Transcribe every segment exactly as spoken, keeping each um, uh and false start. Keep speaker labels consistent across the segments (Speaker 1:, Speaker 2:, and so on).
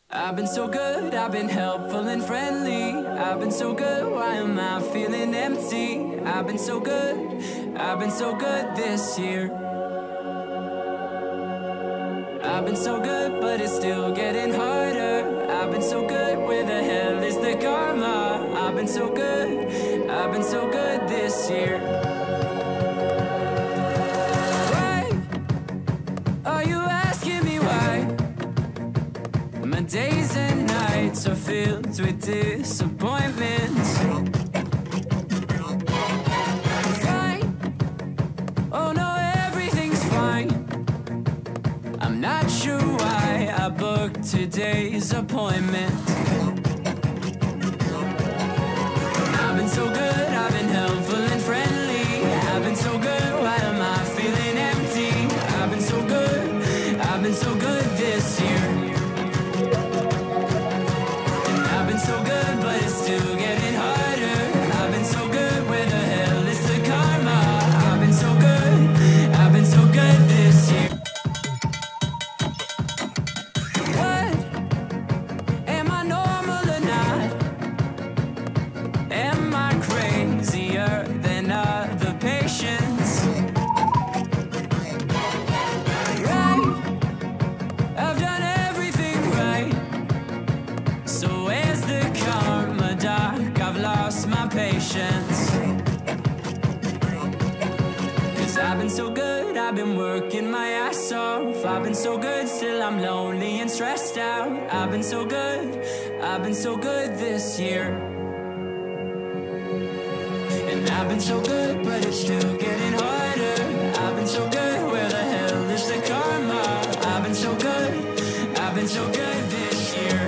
Speaker 1: I've been so good, I've been helpful and friendly. I've been so good, why am I feeling empty? I've been so good, I've been so good this year. I've been so good, but it's still getting harder. I've been so good, where the hell is the karma? I've been so good, I've been so good this year. Why are you asking me why? My days and nights are filled with disappointments. Fine, oh no, everything's fine. I'm not sure why I booked today's appointment. I've been so good, I've been helpful and friendly. I've been so good, why am I feeling empty? I've been so good, I've been so good this year. So good, but it's still getting harder. I've been so good, where the hell is the karma? I've been so good, I've been so good this year. What? Am I normal or not? Am I crazier than other patients? Right, I've done everything right. So where's the karma, doc? I've lost my patience. Cause I've been so good, I've been working my ass off. I've been so good, still I'm lonely and stressed out. I've been so good, I've been so good this year. And I've been so good, but it's still getting harder. I've been so good, where the hell is the karma? I've been so good, I've been so good this year.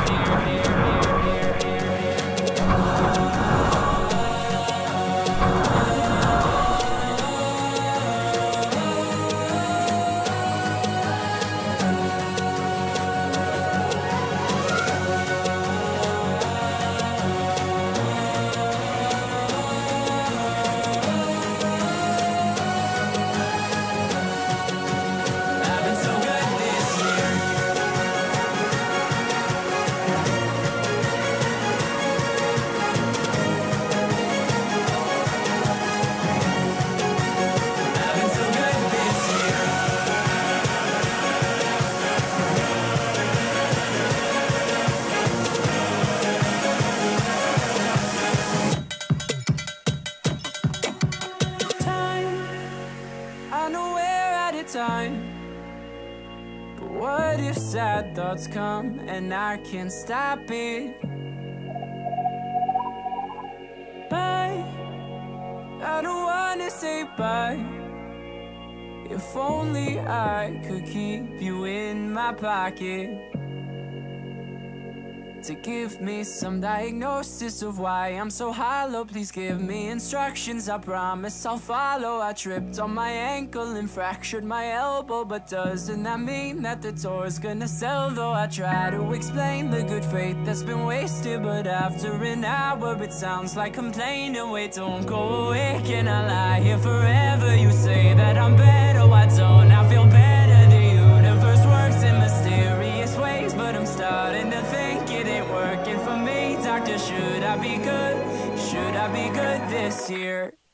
Speaker 1: I know we're out of time, but what if sad thoughts come and I can't stop it? Bye, I don't wanna say bye. If only I could keep you in my pocket, to give me some diagnosis of why I'm so hollow. Please give me instructions, I promise I'll follow. I tripped on my ankle and fractured my elbow, but doesn't that mean that the tour's gonna sell though? I try to explain the good faith that's been wasted, but after an hour it sounds like complaining. Wait, don't go away, can I lie here forever? You say that I'm better, why don't I feel better? The universe works in mysterious ways, but I'm starting to think it ain't working for me. Doctor, should I be good? Should I be good this year?